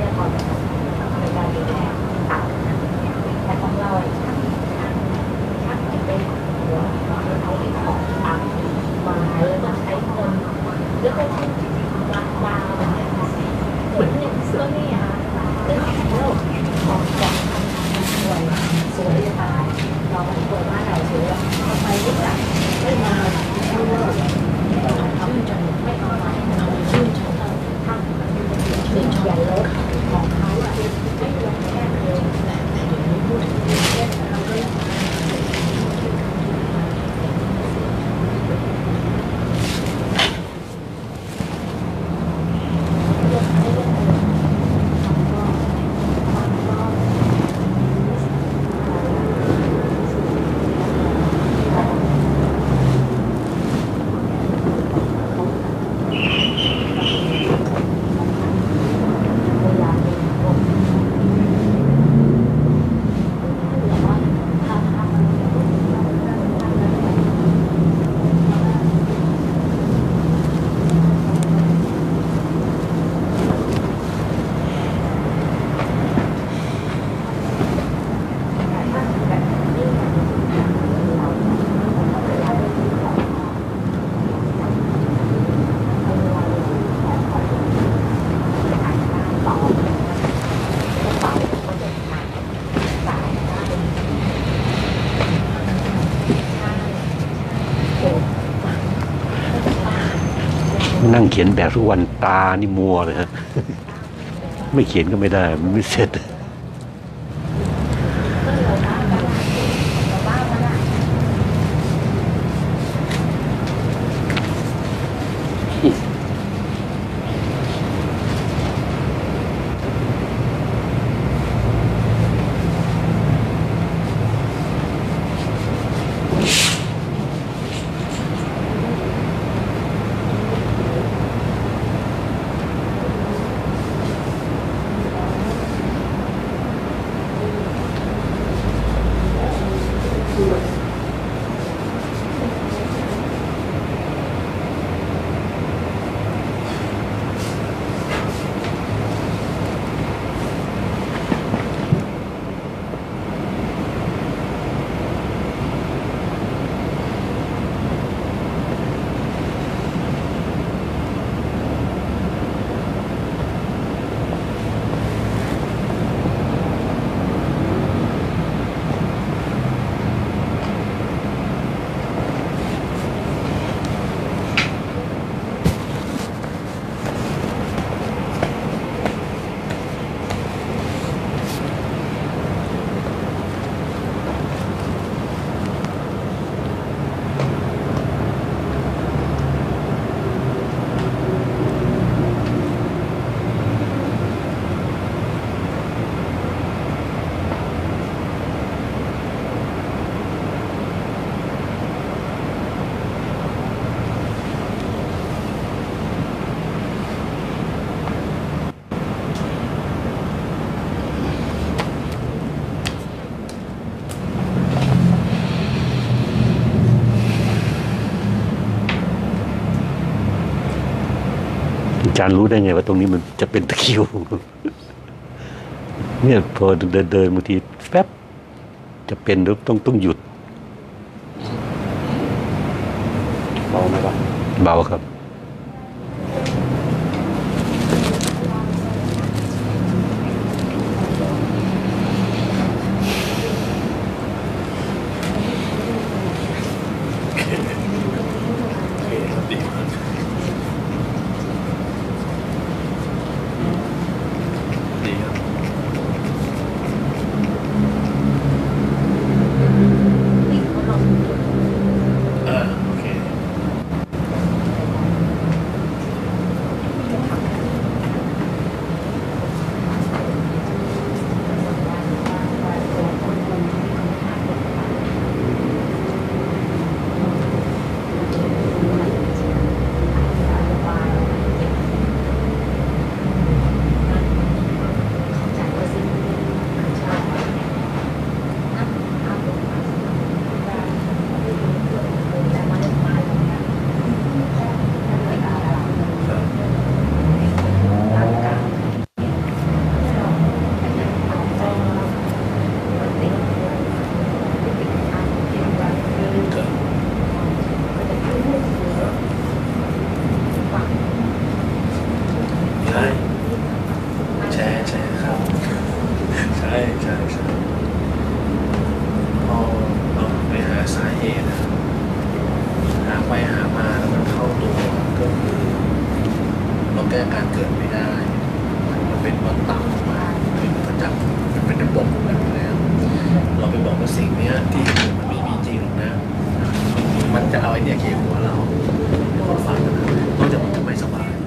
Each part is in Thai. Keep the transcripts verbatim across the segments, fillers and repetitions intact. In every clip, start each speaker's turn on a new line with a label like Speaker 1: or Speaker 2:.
Speaker 1: นั่งเขียนแบบทุกวันตานี่มัวเลยฮะไม่เขียนก็ไม่ได้มันไม่เสร็จอาจารย์รู้ได้ไงว่าตรงนี้มันจะเป็นตะคริวเนี่ยพอเดินเดินบางทีแป๊บจะเป็นหรือต้องต้องหยุดเบาไหมครับเบาครับ
Speaker 2: ช่ใช่ใช่พอเราไปหาสาเหตุหาไปหามาแล้วมันเข้าตัวก็คือเราแก้การเกิดไม่ได้มันเป็นวัฏฏะมาเป็นประจักษ์มันเป็นระบบแบบนี้แล้วเราไปบอกว่าสิ่งนี้ที่มันไม่มีจริงหรอกนะมันจะเอาไอ้เนี่ยเกี่ยวหัวเราคนฟังนะนอกจากมันจะไม่สบาย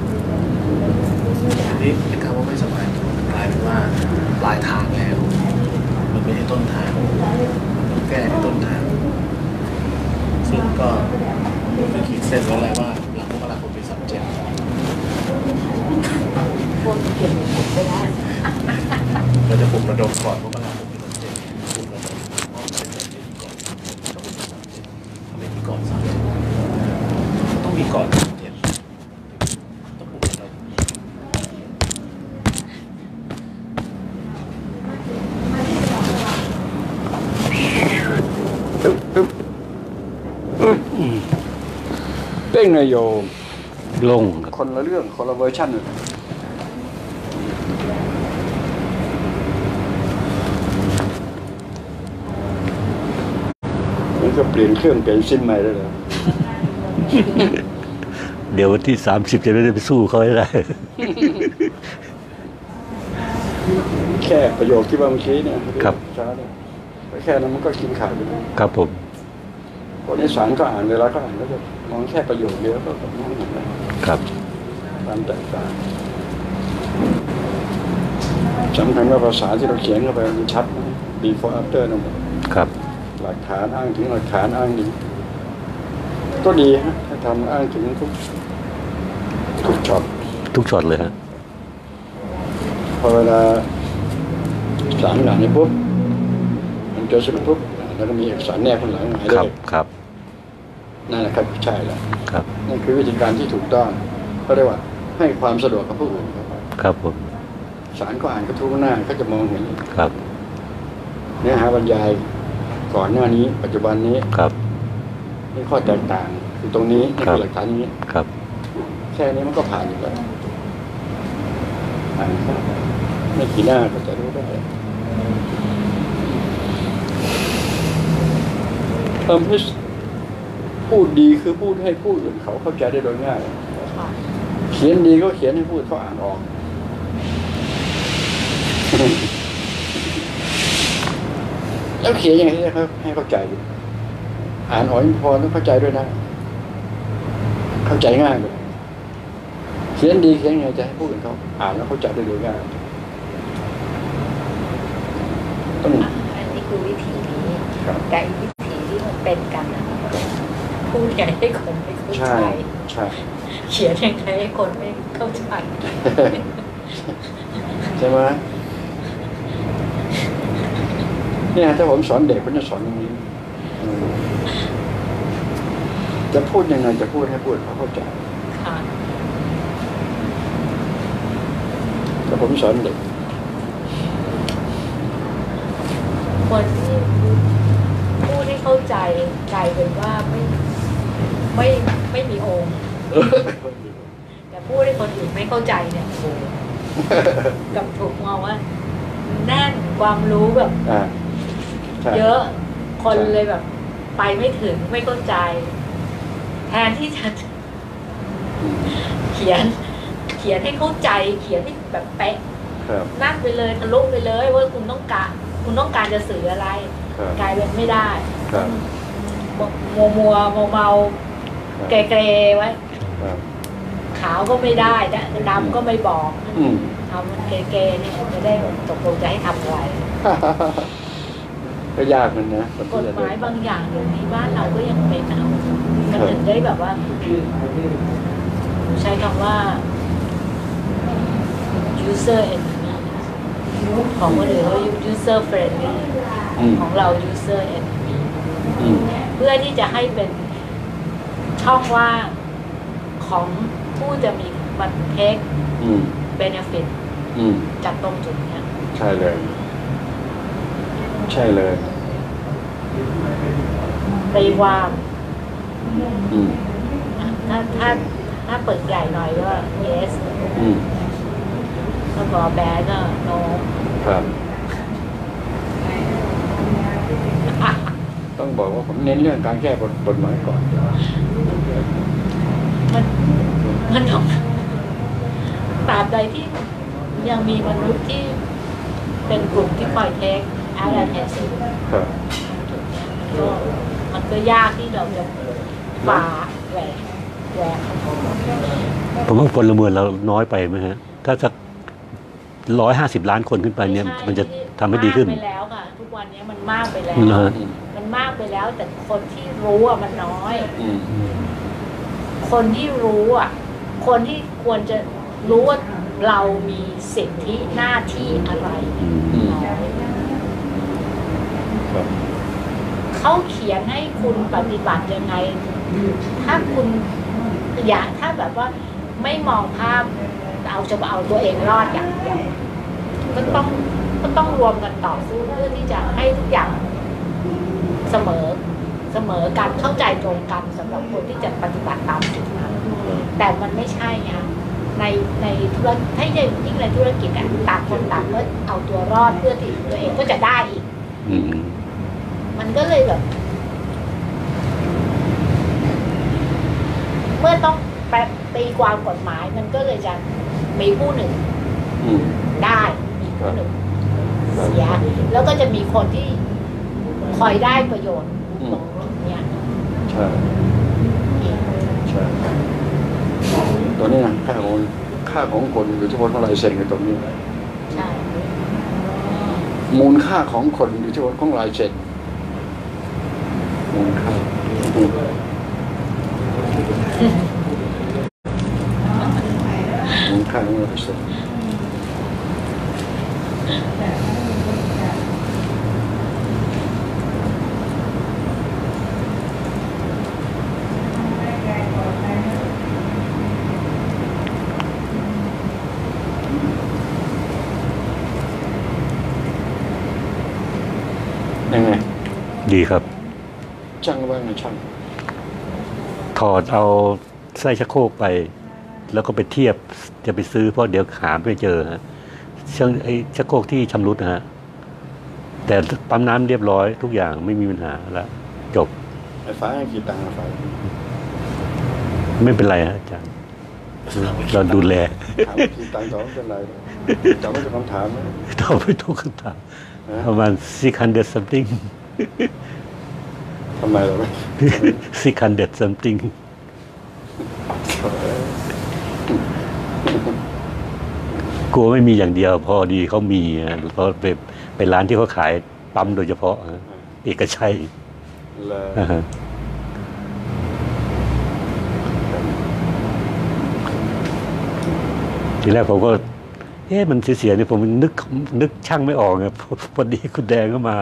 Speaker 2: ทีนี้ไอ้คำว่าไม่สบายกลายเป็นว่าปลายทางแล้วมันไม่ใช่ต้นทางต้องแก้ที่ต้นทางซึ่งก็คือขีดเส้นไว้เลยว่าหลังมกราคมปีสามเจ็ดเราจะปลุกระดมก่อนมกราคมปีสามเจ็ดปลุกระดมอ้อมเสร็จเจ็ดก่อนก็เป็นสามเจ็ดทำไมที่ก่อนสามเจ็ดต้องมีก่อนสามเจ็ดต้องปลุกระดม
Speaker 3: ตึ๊บตึ๊บเป้งนายโยม
Speaker 1: ลง
Speaker 3: คนละเรื่องคนละเวอร์ชันเลยมันก็เปลี่ยนเครื่องเปลี่ยนซิมใหม่ได้เลย
Speaker 1: เดี๋ยววันที่สามสิบจะไม่ได้ไปสู้เขาให้ได้
Speaker 3: แค่ประโยคที่ว่าเมื่อกี้เนี่ย
Speaker 1: ครับ
Speaker 3: ช้าเนี่ยแค่นั้นมันก็กินขาดไปแล้ว
Speaker 1: ครับผม
Speaker 3: คนในสารก็อ่านเวลาก็อ่านก็จะมองแค่ประโยคเดียวก็แบบนั้นเห็นไหม
Speaker 1: ครับ
Speaker 3: ความแตกต่างสำคัญว่าภาษาที่เราเขียนเข้าไปมันชัดนะ before after นะหมด
Speaker 1: ครับ
Speaker 3: หลักฐานอ้างถึงหลักฐานอ้างถึงก็ดีฮะถ้าทำอ้างถึงทุกทุกช็อต
Speaker 1: ทุกช็อตเลยฮะ
Speaker 3: พอเวลาสารหลังนี้ปุ๊บมันเจอสรุปปุ๊บแล้วก็มีเอกสารแนบข้างหลังหมายเล
Speaker 1: ครับ
Speaker 3: ข
Speaker 1: ครับ
Speaker 3: นั่นแหละครับใช่แล้ว
Speaker 1: ครับ
Speaker 3: นั่นคือวิธีการที่ถูกต้องเขาเรียกว่าให้ความสะดวกกับผู้อื่นครับ
Speaker 1: ครับผม
Speaker 3: สารก็อ่านกระทู้หน้าเขาจะมองเห็น
Speaker 1: ครับ
Speaker 3: เนื้อหาบรรยายก่อนหน้านี้ ปัจจุบันนี้
Speaker 1: ครับ
Speaker 3: นี่ข้อแตกต่างคือตรงนี้นี่
Speaker 1: ครับ
Speaker 3: คือหลักฐานนี้
Speaker 1: ครับ
Speaker 3: แค่นี้มันก็ผ่านอยู่แล้วผ่านครับไม่กี่หน้าก็จะรู้ได้เพิ่มพิสพูดดีคือพูดให้ผู้อื่นเขาเข้าใจได้โดยง่ายเขียนดีก็เขียนให้พูดเขาอ่านออก แล้วเขียนยังไงให้เขาให้เข้าใจ อ่านออกพอต้องเข้าใจด้วยนะ เข้าใจง่ายเลยเขียนดีเขียนยังไงจะให้ผู้อื่นเขาอ่านแล้วเข้าใจได้โดยง่ายต้อง
Speaker 4: อันนี้คือวิธีนี้
Speaker 3: ครับ
Speaker 4: แต่อีกวิธีที่มันเป็นกันนะพูดยังไงให้คนไม่เข้า
Speaker 3: ใช่
Speaker 4: ใจ
Speaker 3: ใช่
Speaker 4: เขียนยังไงให้คนไม่เข้าใจ
Speaker 3: ใช่ไหมเนี่ยถ้าผมสอนเด็กผมจะสอนอย่างนี้อืมจะพูดยังไงจะพูดให้พูดเขาเข้าใจ
Speaker 4: ค่ะ
Speaker 3: ถ้าผมสอนเด็ก
Speaker 4: คนที่พูดให้เข้าใจกลายเป็นว่าไม่ไม่ไม่มีองค์ แต่พูดให้คนอื่นไม่เข้าใจเนี่ยโอ้โหกับถูกมองว่าแน่นความรู้แบบ
Speaker 3: อ่าใช่
Speaker 4: เยอะคน
Speaker 3: ใช่
Speaker 4: เลยแบบ ไปไม่ถึงไม่เข้าใจ แทนที่จะ
Speaker 3: อืม
Speaker 4: เขียน เขียนให้เข้าใจ เขียนให้แบบเป๊ะ
Speaker 3: ครับ
Speaker 4: นั่นไปเลยทะลุไปเลยว่าคุณต้องการคุณต้องการจะสื่ออะไร
Speaker 3: ครับ
Speaker 4: กลายเป็นไม่ได้
Speaker 3: ครับ
Speaker 4: มัวมัวเมาเมาเกรเกรไว้
Speaker 3: ครับ
Speaker 4: ขาวก็ไม่ได้ดำก็ไม่บอก
Speaker 3: อืม
Speaker 4: ทำมันเกรเกรเนี่ยจะได้ตกลงจะให้ทำอะไร
Speaker 3: ก็ยากมันนะ
Speaker 4: กฎหมายบางอย่างเดี๋ยวนี้บ้านเราก็ยังเป็นเอามันถึงได้แบบว่าใช้คำว่า user enemy ของคนอื่นเขา user friendly
Speaker 3: อืม
Speaker 4: ของเรา user enemy
Speaker 3: อืม
Speaker 4: เพื่อที่จะให้เป็นช่องว่างของผู้จะมีมันเทค
Speaker 3: อืม
Speaker 4: benefit
Speaker 3: อืม
Speaker 4: จากตรงจุดเนี้ย
Speaker 3: ใช่เลย ใช่เลย
Speaker 4: ตีความ
Speaker 3: อืม
Speaker 4: ถ้าถ้าถ้าเปิดใหญ่หน่อยก็ yes
Speaker 3: อืม
Speaker 4: ถ้าบอกแบนก็ no
Speaker 3: ครับต้องบอกว่าผมเน้นเรื่องการแก้กฎหมายก่อน
Speaker 4: มันมันต้องตราบใดที่ยังมีมนุษย์ที่เป็นกลุ่มที่คอยเทคอะไรแทนสิ่ง
Speaker 3: ครับ
Speaker 4: ก็มันก็ยากที่เราจะฝ่าแหวกแหวก
Speaker 1: ผมว่าพลเมืองเราน้อยไปไหมฮะ ถ้าสักร้อยห้าสิบล้านคนขึ้นไปเนี่ย มันจะทำให้ดีขึ้น
Speaker 4: มากไปแล้วค่ะ ทุกวันนี้มันมากไปแล้ว
Speaker 1: นะฮะ
Speaker 4: มันมากไปแล้ว แต่คนที่รู้อ่ะมันน้อย
Speaker 3: อืม
Speaker 4: คนที่รู้อ่ะ คนที่ควรจะรู้ว่าเรามีสิทธิหน้าที่อะไร
Speaker 1: อืม
Speaker 3: อืม
Speaker 4: น้อย
Speaker 3: ครับ
Speaker 4: เขาเขียนให้คุณปฏิบัติยังไง ถ้าคุณอยากถ้าแบบว่าไม่มองภาพเอาจะเอาตัวเองรอดอย่างเดียวก็ต้องก็ต้องรวมกันต่อสู้เพื่อที่จะให้ทุกอย่างเสมอเสมอกันเข้าใจตรงกันสำหรับคนที่จะปฏิบัติตามจุดนั้นแต่มันไม่ใช่ไงในในธุรกิจถ้ายิ่งในธุรกิจอ่ะต่างคนต่างก็เอาตัวรอดเพื่อที่ตัวเองก็จะได้อีก
Speaker 1: อืม
Speaker 4: มันก็เลยแบบ เมื่อต้องแปลตีความกฎหมายมันก็เลยจะมีผู้หนึ่ง
Speaker 3: อืม
Speaker 4: ได้มีผู้หนึ่ง
Speaker 3: ครับ
Speaker 4: เสีย แล้วก็จะมีคนที่คอยได้ประโยชน์
Speaker 3: อืม
Speaker 4: ตรงเนี้ย
Speaker 3: ใช่ใช่ตัวนี้นะค่าของค่าของคนอยู่ที่บนของลายเซ็นอยู่ตรงนี้
Speaker 4: ใช่
Speaker 3: มูลค่าของคนอยู่ที่บนของลายเซ็นมูลค่าอืมมูลค่าของลายเซ็นยังไง
Speaker 1: ดีครับ
Speaker 3: ช่างว่าไงช่าง
Speaker 1: ถอดเอาไส้ชักโครกไป แล้วก็ไปเทียบจะไปซื้อเพราะเดี๋ยวหาไม่เจอฮะเช่างไอ้ชักโครกที่ชำรุดนะฮะ แต่ปั๊มน้ำเรียบร้อยทุกอย่างไม่มีปัญหาแล้วจบ
Speaker 3: ไฟฟ้าให้กี่ตังค์อะไฟ
Speaker 1: ไม่เป็นไรฮะอาจารย์เราดูแล
Speaker 3: ถามกี่ตังค์ต่อไม่เป็นไรหรอกจำไม่เป็นคำถามนะ
Speaker 1: ตอบไม่ถูกคำถามประมาณ six hundred something
Speaker 3: ทำไมเราไม่
Speaker 1: six hundred something กลัวไม่มีอย่างเดียว พอดีเขามีฮะเพราะไปไปร้านที่เขาขายปั๊มโดยเฉพาะฮะเอกชัย
Speaker 3: เลย
Speaker 1: อ่าฮะทีแรกผมก็ เอ๊ะมันเสียๆเนี่ยผมนึกนึกช่างไม่ออกไงพอพอดีคุณแดงก็มา